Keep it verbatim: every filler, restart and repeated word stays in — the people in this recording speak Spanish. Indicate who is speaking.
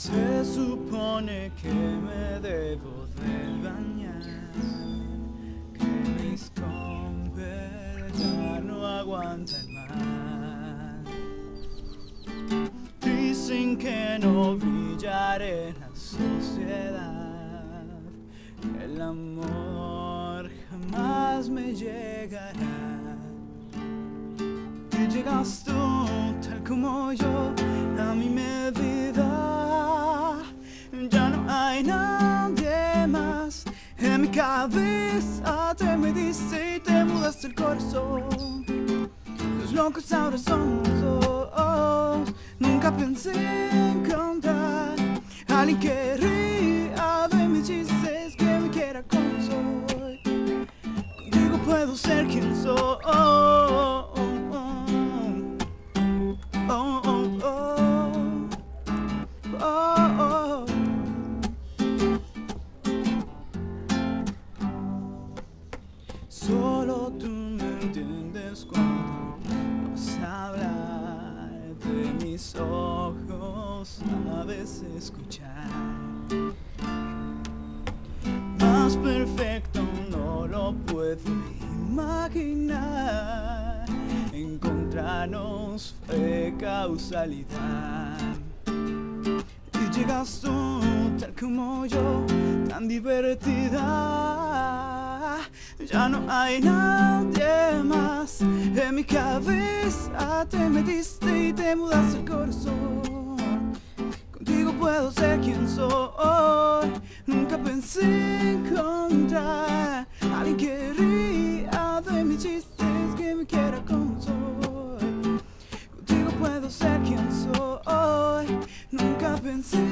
Speaker 1: Se supone que me debo de bañar, que mis compers ya no aguantan más. Dicen que no brillaré en la sociedad, el amor jamás me llegará. Y llegas tú, tal como yo, a mi medida. Ya no hay nadie más en mi cabeza. Te mediste y te mudaste el corazón. Los locos ahora somos dos. Nunca pensé encontrar a alguien que ría de mis chistes, que me quiera como soy. Contigo puedo ser quien soy. Oh, oh, oh, oh, oh, oh. Solo tú me entiendes cuando vas a hablar de mis ojos, sabes escuchar. Más perfecto no lo puedo imaginar. Encontrarnos fue causalidad. Y llegas tú, tal como yo, tan divertida. Ya no hay nadie más en mi cabeza. Te metiste y te mudaste el corazón. Contigo puedo ser quien soy. Nunca pensé encontrar a alguien que ría de mis chistes, que me quiera como soy. Contigo puedo ser quien soy. Nunca pensé